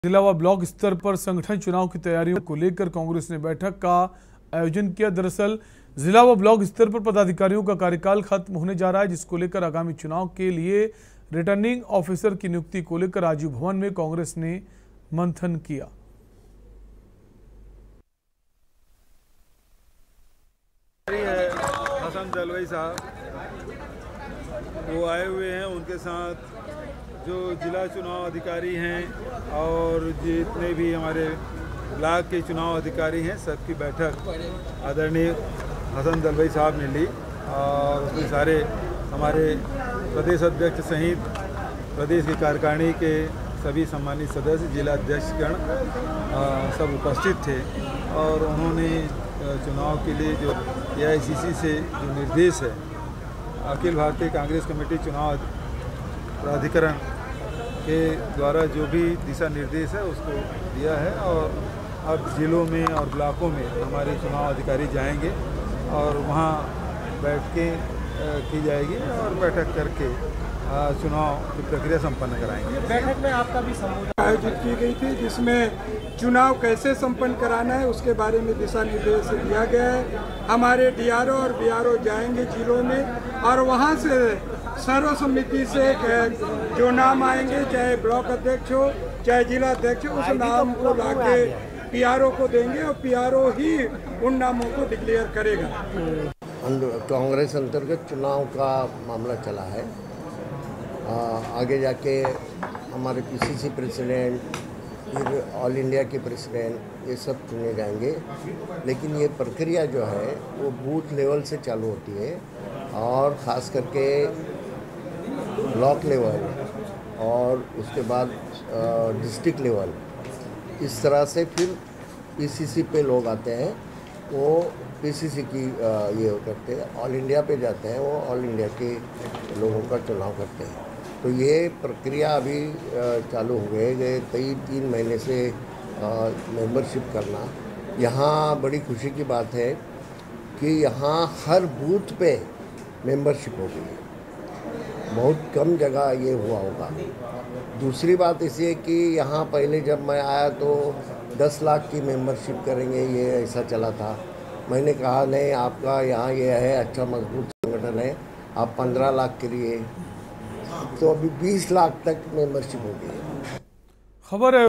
जिला व ब्लॉक स्तर पर संगठन चुनाव की तैयारियों को लेकर कांग्रेस ने बैठक का आयोजन किया। दरअसल जिला व ब्लॉक स्तर पर पदाधिकारियों का कार्यकाल खत्म होने जा रहा है, जिसको लेकर आगामी चुनाव के लिए रिटर्निंग ऑफिसर की नियुक्ति को लेकर राजीव भवन में कांग्रेस ने मंथन किया। हसन दलवाई साहब वो आए हुए हैं, उनके साथ जो जिला चुनाव अधिकारी हैं और जितने भी हमारे ब्लॉक के चुनाव अधिकारी हैं, सबकी बैठक आदरणीय हसन दलवाई साहब ने ली और उसमें सारे हमारे प्रदेश अध्यक्ष सहित प्रदेश की कार्यकारिणी के सभी सम्मानित सदस्य, जिला अध्यक्षगण सब उपस्थित थे और उन्होंने चुनाव के लिए जो AICC से जो निर्देश है, अखिल भारतीय कांग्रेस कमेटी चुनाव प्राधिकरण के द्वारा जो भी दिशा निर्देश है उसको दिया है और अब जिलों में और ब्लॉकों में हमारे चुनाव अधिकारी जाएंगे और वहाँ बैठकें की जाएगी और बैठक करके चुनाव की प्रक्रिया संपन्न कराएंगे। बैठक में आपका भी संबोधन आयोजित की गई थी, जिसमें चुनाव कैसे संपन्न कराना है उसके बारे में दिशा निर्देश दिया गया है। हमारे DRO और BRO जाएंगे जिलों में और वहां से सर्वसम्मति से जो नाम आएंगे, चाहे ब्लॉक अध्यक्ष हो चाहे जिला अध्यक्ष हो, उस नाम को लाके PRO को देंगे और PRO ही उन नामों को डिक्लेयर करेगा। कांग्रेस अंतर्गत चुनाव का मामला चला है। आगे जाके हमारे PCC प्रेसिडेंट, फिर ऑल इंडिया के प्रेसिडेंट, ये सब चुने जाएंगे। लेकिन ये प्रक्रिया जो है वो बूथ लेवल से चालू होती है और ख़ास करके ब्लॉक लेवल और उसके बाद डिस्ट्रिक्ट लेवल, इस तरह से फिर PCC पे लोग आते हैं, वो PCC की ये करते हैं। ऑल इंडिया पे जाते हैं, वो ऑल इंडिया के लोगों का चुनाव करते हैं। तो ये प्रक्रिया अभी चालू हो गए 3 महीने से मेंबरशिप करना। यहाँ बड़ी खुशी की बात है कि यहाँ हर बूथ पे मेंबरशिप हो गई है। बहुत कम जगह ये हुआ होगा। दूसरी बात इसी है कि यहाँ पहले जब मैं आया तो 10 लाख की मेंबरशिप करेंगे, ये ऐसा चला था। मैंने कहा नहीं, आपका यहाँ ये है अच्छा मजबूत संगठन है, आप 15 लाख करिए। तो अभी 20 लाख तक मेंबरशिप हो गई है। खबर है।